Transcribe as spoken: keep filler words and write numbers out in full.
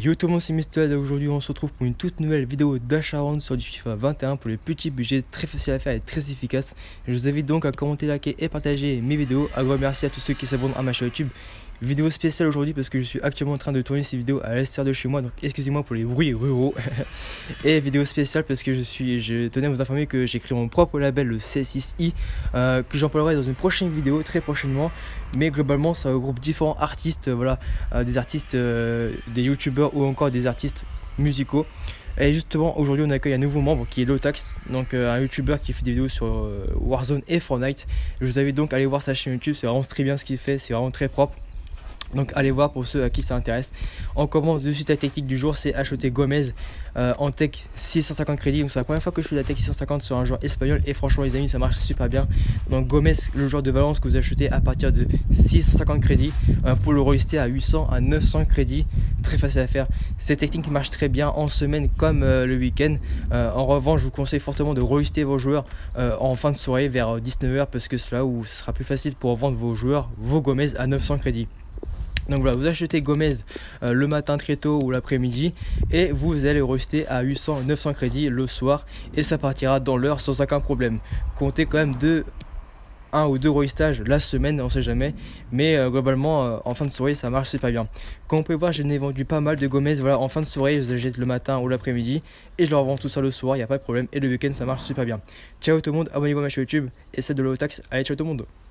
Yo tout le monde, c'est Mister et aujourd'hui on se retrouve pour une toute nouvelle vidéo d'achat rente sur du FIFA vingt et un pour les petits budgets, très facile à faire et très efficace. Je vous invite donc à commenter, liker et partager mes vidéos. Un grand merci à tous ceux qui s'abonnent à ma chaîne YouTube. Vidéo spéciale aujourd'hui parce que je suis actuellement en train de tourner ces vidéos à l'extérieur de chez moi, donc excusez-moi pour les bruits ruraux. Et vidéo spéciale parce que je suis, je tenais à vous informer que j'ai créé mon propre label, le C six I, euh, que j'en parlerai dans une prochaine vidéo très prochainement. Mais globalement ça regroupe différents artistes, euh, voilà, euh, des artistes, euh, des youtubeurs ou encore des artistes musicaux. Et justement aujourd'hui on accueille un nouveau membre qui est Lotax, donc euh, un youtubeur qui fait des vidéos sur euh, Warzone et Fortnite. Je vous invite donc à aller voir sa chaîne YouTube, c'est vraiment très bien ce qu'il fait, c'est vraiment très propre. Donc allez voir pour ceux à qui ça intéresse. On commence de suite. La technique du jour, c'est acheter Gomez euh, en tech six cent cinquante crédits. Donc c'est la première fois que je fais la tech six cent cinquante sur un joueur espagnol et franchement les amis ça marche super bien. Donc Gomez, le joueur de Valence que vous achetez à partir de six cent cinquante crédits euh, pour le relister à huit cents à neuf cents crédits. Très facile à faire. Cette technique marche très bien en semaine comme euh, le week-end. Euh, en revanche je vous conseille fortement de relister vos joueurs euh, en fin de soirée vers dix-neuf heures parce que c'est là où ce sera plus facile pour vendre vos joueurs, vos Gomez à neuf cents crédits. Donc voilà, vous achetez Gomez euh, le matin très tôt ou l'après-midi et vous allez rester à huit cents neuf cents crédits le soir et ça partira dans l'heure sans aucun problème. Comptez quand même de un ou deux relistages la semaine, on sait jamais, mais euh, globalement euh, en fin de soirée ça marche super bien. Comme vous pouvez voir, je n'ai vendu pas mal de Gomez, voilà, en fin de soirée je les jette le matin ou l'après-midi et je leur vends tout ça le soir, il n'y a pas de problème, et le week-end ça marche super bien. Ciao tout le monde, abonnez-vous à ma chaîne YouTube et celle de Lotax. Allez, ciao tout le monde.